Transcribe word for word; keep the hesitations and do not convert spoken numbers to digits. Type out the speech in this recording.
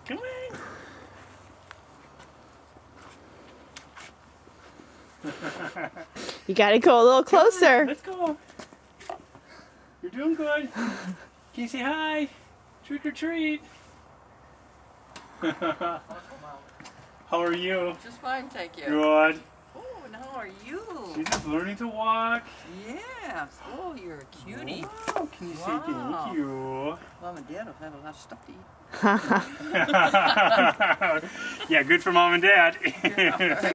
Come on. You gotta go a little closer. On, let's go. You're doing good. Can you say hi? Trick or treat. How are you? Just fine, thank you. Good. Oh, and how are you? She's just learning to walk. Yes. Oh, you're a cutie. Wow, can you say Wow. thank you? Mom and Dad will have a lot of stuff to eat. Yeah, good for Mom and Dad. Yeah.